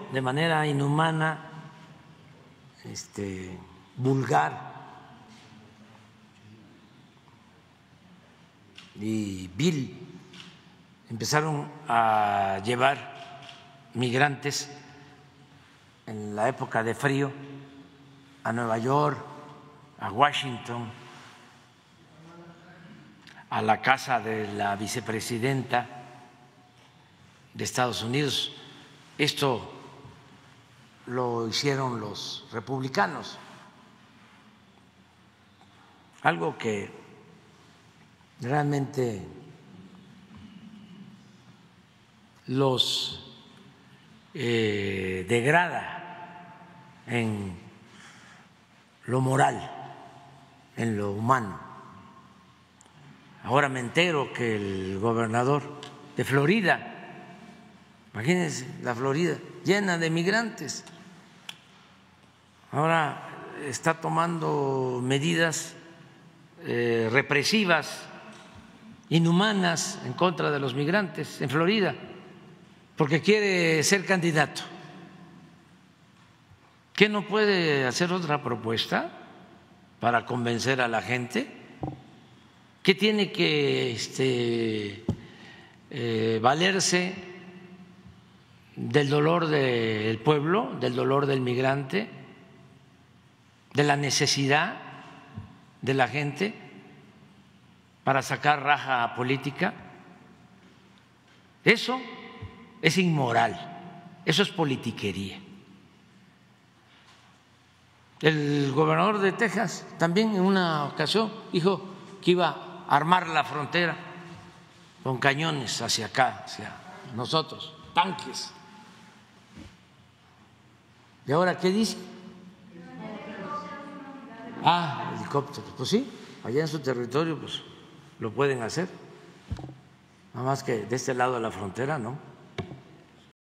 de manera inhumana, vulgar y vil. Empezaron a llevar migrantes en la época de frío a Nueva York, a Washington, a la casa de la vicepresidenta de Estados Unidos. Esto lo hicieron los republicanos, algo que realmente los degrada en lo moral, en lo humano. Ahora me entero que el gobernador de Florida, imagínense, la Florida llena de migrantes, ahora está tomando medidas represivas, inhumanas en contra de los migrantes en Florida, porque quiere ser candidato. ¿Qué no puede hacer otra propuesta para convencer a la gente? ¿Qué tiene que valerse del dolor del pueblo, del dolor del migrante, de la necesidad de la gente para sacar raja política? Eso es inmoral, eso es politiquería. El gobernador de Texas también en una ocasión dijo que iba a armar la frontera con cañones hacia acá, hacia nosotros, tanques. ¿Y ahora qué dice? Helicópteros. Pues sí, allá en su territorio pues lo pueden hacer, nada más que de este lado de la frontera no.